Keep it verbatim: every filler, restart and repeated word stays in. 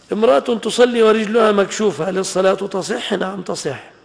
امرأة تصلي ورجلها مكشوفة، هل الصلاة تصح؟ نعم تصح.